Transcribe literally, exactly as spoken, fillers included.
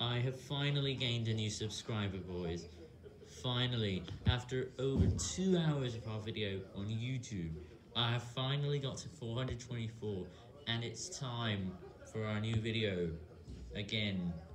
I have finally gained a new subscriber, boys. Finally, after over two hours of our video on YouTube, I have finally got to four hundred twenty-four, and it's time for our new video again.